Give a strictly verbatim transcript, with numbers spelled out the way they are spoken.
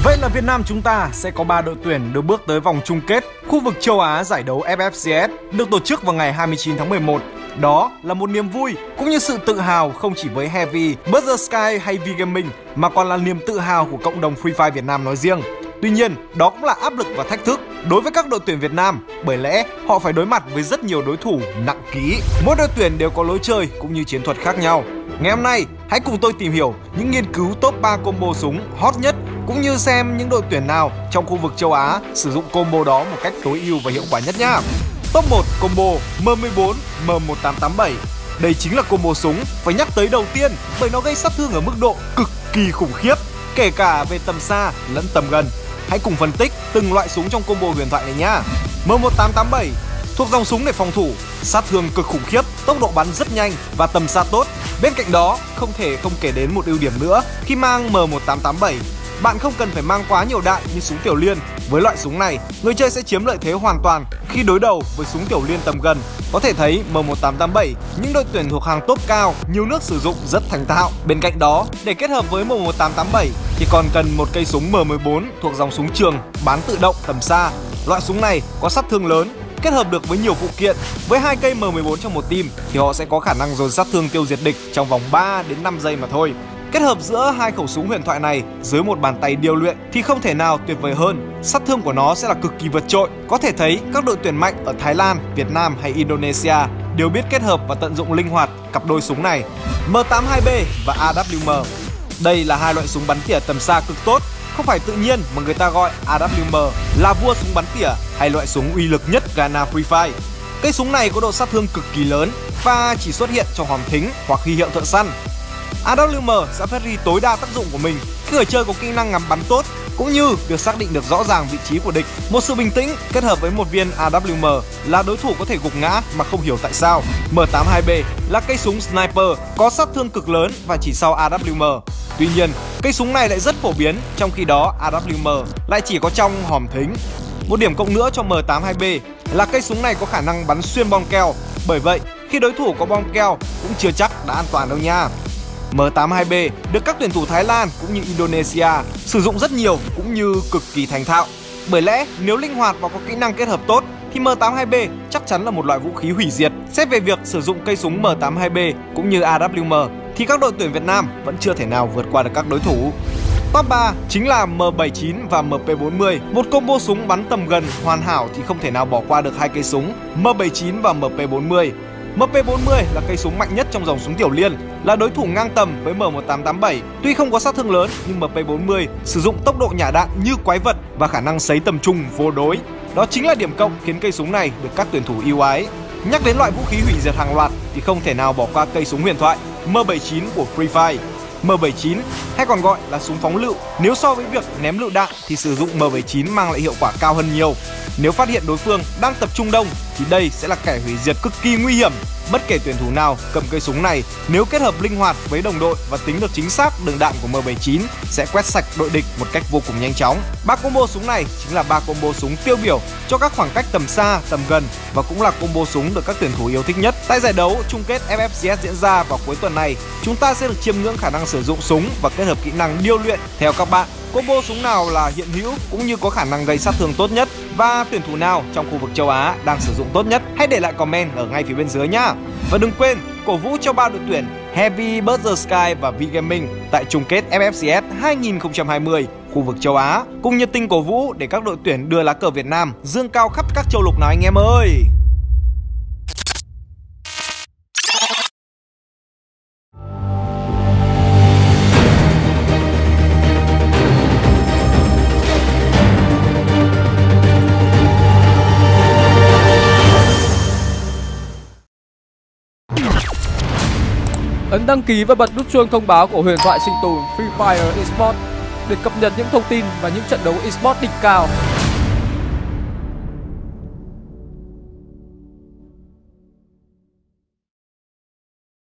Vậy là Việt Nam chúng ta sẽ có ba đội tuyển được bước tới vòng chung kết khu vực châu Á giải đấu ép ép xê ét được tổ chức vào ngày hai mươi chín tháng mười một. Đó là một niềm vui cũng như sự tự hào không chỉ với Heavy, Burger Sky hay V-Gaming mà còn là niềm tự hào của cộng đồng Free Fire Việt Nam nói riêng. Tuy nhiên, đó cũng là áp lực và thách thức đối với các đội tuyển Việt Nam bởi lẽ họ phải đối mặt với rất nhiều đối thủ nặng ký. Mỗi đội tuyển đều có lối chơi cũng như chiến thuật khác nhau. Ngày hôm nay, hãy cùng tôi tìm hiểu những nghiên cứu top ba combo súng hot nhất cũng như xem những đội tuyển nào trong khu vực châu Á sử dụng combo đó một cách tối ưu và hiệu quả nhất nhá. Top một combo M mười bốn M một tám tám bảy. Đây chính là combo súng phải nhắc tới đầu tiên bởi nó gây sát thương ở mức độ cực kỳ khủng khiếp, kể cả về tầm xa lẫn tầm gần. Hãy cùng phân tích từng loại súng trong combo huyền thoại này nhá. M một tám tám bảy thuộc dòng súng để phòng thủ, sát thương cực khủng khiếp, tốc độ bắn rất nhanh và tầm xa tốt. Bên cạnh đó, không thể không kể đến một ưu điểm nữa khi mang M một tám tám bảy. Bạn không cần phải mang quá nhiều đạn như súng tiểu liên. Với loại súng này, người chơi sẽ chiếm lợi thế hoàn toàn khi đối đầu với súng tiểu liên tầm gần. Có thể thấy M một tám tám bảy, những đội tuyển thuộc hàng top cao, nhiều nước sử dụng rất thành thạo. Bên cạnh đó, để kết hợp với M một tám tám bảy thì còn cần một cây súng M mười bốn thuộc dòng súng trường bán tự động tầm xa. Loại súng này có sát thương lớn, kết hợp được với nhiều phụ kiện. Với hai cây M mười bốn trong một team thì họ sẽ có khả năng dồn sát thương tiêu diệt địch trong vòng ba đến năm giây mà thôi. Kết hợp giữa hai khẩu súng huyền thoại này dưới một bàn tay điêu luyện thì không thể nào tuyệt vời hơn. Sát thương của nó sẽ là cực kỳ vượt trội. Có thể thấy các đội tuyển mạnh ở Thái Lan, Việt Nam hay Indonesia đều biết kết hợp và tận dụng linh hoạt cặp đôi súng này. M tám hai B và A W M. Đây là hai loại súng bắn tỉa tầm xa cực tốt. Không phải tự nhiên mà người ta gọi A W M là vua súng bắn tỉa hay loại súng uy lực nhất Ghana Free Fire. Cây súng này có độ sát thương cực kỳ lớn và chỉ xuất hiện trong hòm thính hoặc huy hiệu thợ săn. A W M sẽ phát huy tối đa tác dụng của mình khi người chơi có kỹ năng ngắm bắn tốt cũng như việc xác định được rõ ràng vị trí của địch. Một sự bình tĩnh kết hợp với một viên A W M là đối thủ có thể gục ngã mà không hiểu tại sao. M tám hai B là cây súng sniper có sát thương cực lớn và chỉ sau A W M. Tuy nhiên, cây súng này lại rất phổ biến, trong khi đó A W M lại chỉ có trong hòm thính. Một điểm cộng nữa cho M tám hai B là cây súng này có khả năng bắn xuyên bom keo. Bởi vậy, khi đối thủ có bom keo cũng chưa chắc đã an toàn đâu nha. M tám hai B được các tuyển thủ Thái Lan cũng như Indonesia sử dụng rất nhiều cũng như cực kỳ thành thạo. Bởi lẽ nếu linh hoạt và có kỹ năng kết hợp tốt thì M tám hai B chắc chắn là một loại vũ khí hủy diệt. Xét về việc sử dụng cây súng M tám hai B cũng như A W M thì các đội tuyển Việt Nam vẫn chưa thể nào vượt qua được các đối thủ. Top ba chính là M bảy chín và M P bốn mươi. Một combo súng bắn tầm gần hoàn hảo thì không thể nào bỏ qua được hai cây súng M bảy chín và M P bốn mươi. M P bốn mươi là cây súng mạnh nhất trong dòng súng tiểu liên, là đối thủ ngang tầm với M một tám tám bảy. Tuy không có sát thương lớn nhưng M P bốn mươi sử dụng tốc độ nhả đạn như quái vật và khả năng sấy tầm trung vô đối. Đó chính là điểm cộng khiến cây súng này được các tuyển thủ yêu ái. Nhắc đến loại vũ khí hủy diệt hàng loạt thì không thể nào bỏ qua cây súng huyền thoại M bảy chín của Free Fire. M bảy chín hay còn gọi là súng phóng lựu. Nếu so với việc ném lựu đạn thì sử dụng M bảy chín mang lại hiệu quả cao hơn nhiều. Nếu phát hiện đối phương đang tập trung đông thì đây sẽ là kẻ hủy diệt cực kỳ nguy hiểm. Bất kể tuyển thủ nào cầm cây súng này, nếu kết hợp linh hoạt với đồng đội và tính được chính xác đường đạn của M bảy chín sẽ quét sạch đội địch một cách vô cùng nhanh chóng. Ba combo súng này chính là ba combo súng tiêu biểu cho các khoảng cách tầm xa, tầm gần và cũng là combo súng được các tuyển thủ yêu thích nhất. Tại giải đấu chung kết ép ép xê ét diễn ra vào cuối tuần này, chúng ta sẽ được chiêm ngưỡng khả năng sử dụng súng và kết hợp kỹ năng điêu luyện. Theo các bạn, combo súng nào là hiện hữu cũng như có khả năng gây sát thương tốt nhất và tuyển thủ nào trong khu vực châu Á đang sử dụng tốt nhất? Hãy để lại comment ở ngay phía bên dưới nhá. Và đừng quên cổ vũ cho ba đội tuyển Heavy, Burger Sky và V-Gaming tại chung kết ép ép xê ét hai không hai không khu vực châu Á, cùng nhiệt tình cổ vũ để các đội tuyển đưa lá cờ Việt Nam dương cao khắp các châu lục nào anh em ơi. Ấn đăng ký và bật nút chuông thông báo của huyền thoại sinh tồn Free Fire Esports để cập nhật những thông tin và những trận đấu esports đỉnh cao.